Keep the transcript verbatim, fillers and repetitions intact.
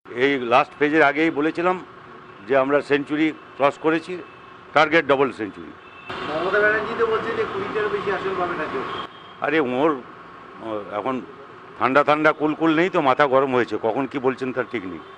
এই লাস্ট ফেজের আগেই বলেছিলাম যে আমরা সেঞ্চুরি ক্রস করেছি, target double century. Mamata Banerjee তো বলছে যে কুড়িটার বেশি আসন পাবে না কেউ। আরে ওর এখন ঠান্ডা ঠান্ডা কুলকুল নেই তো, মাথা গরম হয়েছে, কখন কি বলছেন তার ঠিক নেই।